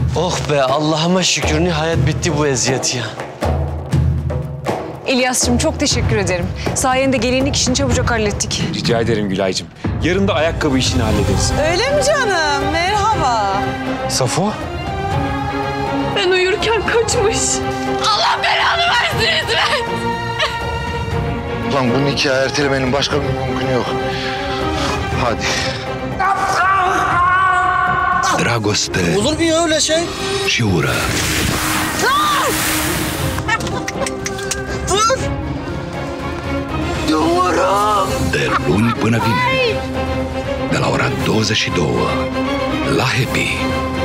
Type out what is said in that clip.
Oh be, Allah'ıma şükür nihayet bitti bu eziyet ya. İlyas'cığım çok teşekkür ederim. Sayende gelinlik işini çabucak hallettik. Rica ederim Gülay'cığım. Yarın da ayakkabı işini hallederiz. Öyle mi canım? Merhaba. Safo? Ben uyurken kaçmış. Allah belanı versin İsmet. Ulan bu nikahı ertelemenin başka bir mümkünü yok. Hadi. Dragoste Olur mu ya öyle şey? și ură. De luni până vineri, de la ora 22, la Happy.